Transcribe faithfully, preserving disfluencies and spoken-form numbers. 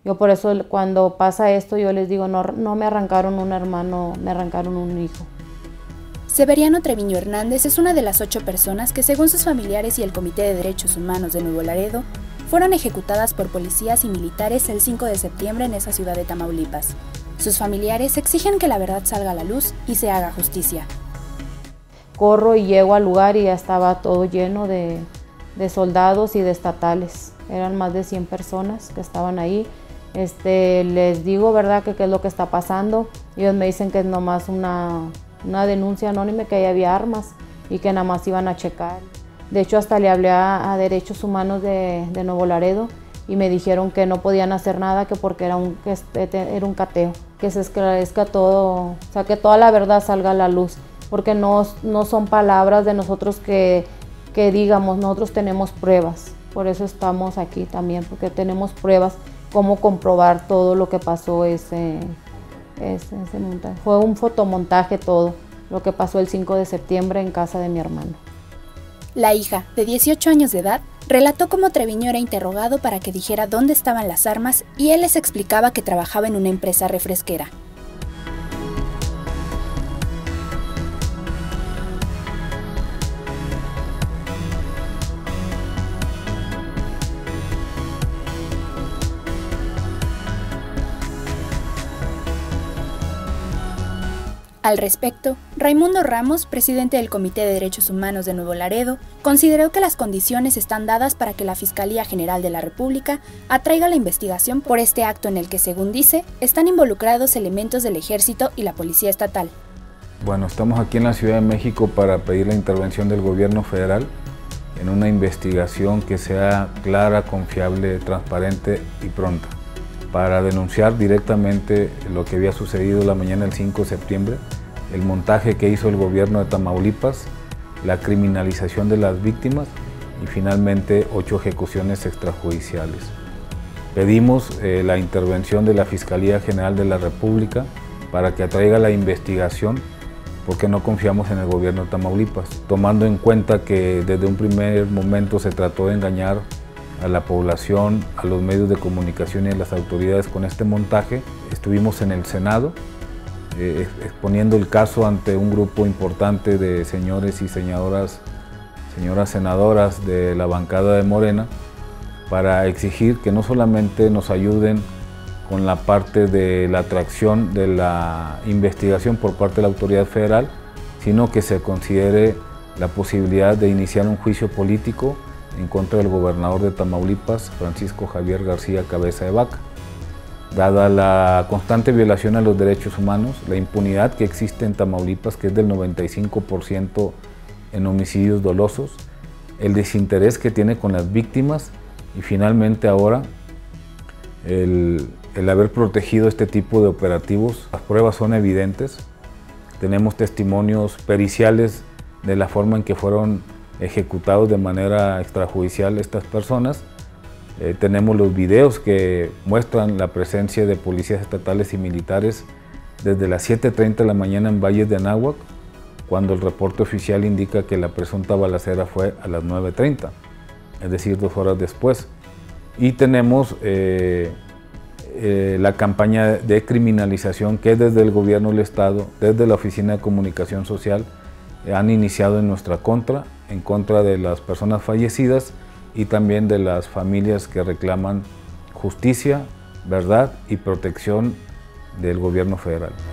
Yo por eso cuando pasa esto yo les digo, no, no me arrancaron un hermano, me arrancaron un hijo. Severiano Treviño Hernández es una de las ocho personas que, según sus familiares y el Comité de Derechos Humanos de Nuevo Laredo, fueron ejecutadas por policías y militares el cinco de septiembre en esa ciudad de Tamaulipas. Sus familiares exigen que la verdad salga a la luz y se haga justicia. Corro y llego al lugar y ya estaba todo lleno de, de soldados y de estatales. Eran más de cien personas que estaban ahí. Este, les digo, ¿verdad?, que qué es lo que está pasando. Ellos me dicen que es nomás una, una denuncia anónima, que ahí había armas y que nada más iban a checar. De hecho, hasta le hablé a, a Derechos Humanos de, de Nuevo Laredo y me dijeron que no podían hacer nada, que porque era un, que era un cateo, que se esclarezca todo, o sea, que toda la verdad salga a la luz, porque no, no son palabras de nosotros que, que digamos, nosotros tenemos pruebas. Por eso estamos aquí también, porque tenemos pruebas, cómo comprobar todo lo que pasó ese, ese, ese montaje. Fue un fotomontaje todo, lo que pasó el cinco de septiembre en casa de mi hermano. La hija, de dieciocho años de edad, relató cómo Treviño era interrogado para que dijera dónde estaban las armas y él les explicaba que trabajaba en una empresa refresquera. Al respecto, Raimundo Ramos, presidente del Comité de Derechos Humanos de Nuevo Laredo, consideró que las condiciones están dadas para que la Fiscalía General de la República atraiga la investigación por este acto en el que, según dice, están involucrados elementos del Ejército y la Policía Estatal. Bueno, estamos aquí en la Ciudad de México para pedir la intervención del Gobierno federal en una investigación que sea clara, confiable, transparente y pronta, para denunciar directamente lo que había sucedido la mañana del cinco de septiembre, el montaje que hizo el gobierno de Tamaulipas, la criminalización de las víctimas y finalmente ocho ejecuciones extrajudiciales. Pedimos eh, la intervención de la Fiscalía General de la República para que atraiga la investigación, porque no confiamos en el gobierno de Tamaulipas, tomando en cuenta que desde un primer momento se trató de engañar a la población, a los medios de comunicación y a las autoridades con este montaje. Estuvimos en el Senado eh, exponiendo el caso ante un grupo importante de señores y señoras, señoras senadoras de la bancada de Morena, para exigir que no solamente nos ayuden con la parte de la atracción de la investigación por parte de la autoridad federal, sino que se considere la posibilidad de iniciar un juicio político en contra del gobernador de Tamaulipas, Francisco Javier García Cabeza de Vaca. Dada la constante violación a los derechos humanos, la impunidad que existe en Tamaulipas, que es del noventa y cinco por ciento en homicidios dolosos, el desinterés que tiene con las víctimas y finalmente ahora el, el haber protegido este tipo de operativos. Las pruebas son evidentes, tenemos testimonios periciales de la forma en que fueron ejecutados de manera extrajudicial estas personas. Eh, tenemos los videos que muestran la presencia de policías estatales y militares desde las siete treinta de la mañana en Valles de Anáhuac, cuando el reporte oficial indica que la presunta balacera fue a las nueve treinta, es decir, dos horas después. Y tenemos eh, eh, la campaña de criminalización que desde el gobierno del Estado, desde la Oficina de Comunicación Social, eh, han iniciado en nuestra contra, en contra de las personas fallecidas y también de las familias que reclaman justicia, verdad y protección del gobierno federal.